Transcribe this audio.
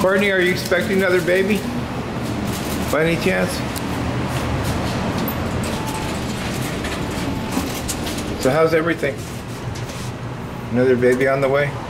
Kourtney, are you expecting another baby? By any chance? So how's everything? Another baby on the way?